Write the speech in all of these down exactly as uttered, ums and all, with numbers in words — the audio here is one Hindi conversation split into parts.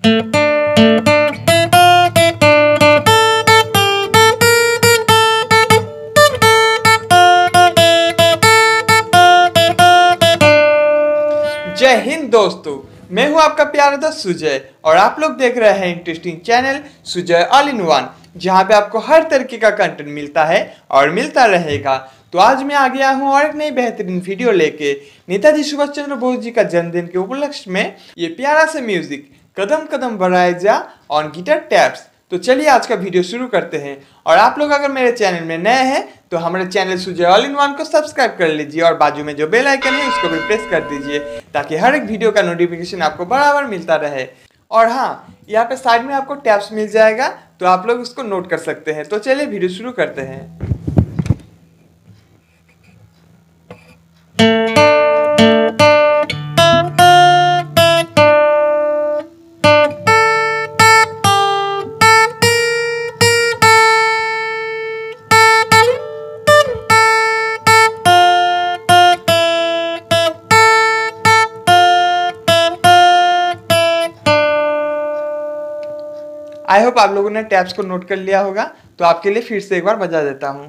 जय हिंद दोस्तों, मैं हूं आपका प्यारा दोस्त सुजय और आप लोग देख रहे हैं interesting channel Sujay all in one, जहां पे आपको हर तरीके का कंटेंट मिलता है और मिलता रहेगा। तो आज मैं आ गया हूं और एक नई बेहतरीन वीडियो लेके नेताजी सुभाष चंद्र बोस जी का जन्मदिन के उपलक्ष्य में ये प्यारा सा म्यूजिक कदम कदम बढ़ाया जा ऑन गिटार टैप्स। तो चलिए आज का वीडियो शुरू करते हैं। और आप लोग अगर मेरे चैनल में नए हैं तो हमारे channel Sujay all in one को सब्सक्राइब कर लीजिए और बाजू में जो बेल आइकन है उसको भी प्रेस कर दीजिए ताकि हर एक वीडियो का नोटिफिकेशन आपको बराबर मिलता रहे। और हाँ, यहाँ पे साइड में आपको टैब्स मिल जाएगा तो आप लोग उसको नोट कर सकते हैं। तो चलिए वीडियो शुरू करते हैं। आई होप आप लोगों ने टैब्स को नोट कर लिया होगा, तो आपके लिए फिर से एक बार बजा देता हूँ।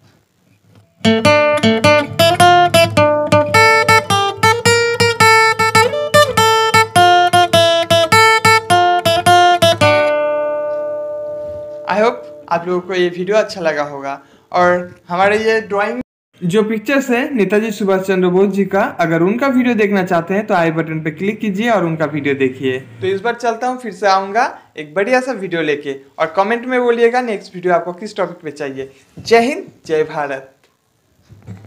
आई होप आप लोगों को ये वीडियो अच्छा लगा होगा। और हमारे ये ड्राइंग जो पिक्चर्स है नेताजी सुभाष चंद्र बोस जी का, अगर उनका वीडियो देखना चाहते हैं तो आई बटन पे क्लिक कीजिए और उनका वीडियो देखिए। तो इस बार चलता हूँ, फिर से आऊँगा एक बढ़िया सा वीडियो लेके। और कमेंट में बोलिएगा नेक्स्ट वीडियो आपको किस टॉपिक पे चाहिए। जय हिंद, जय भारत।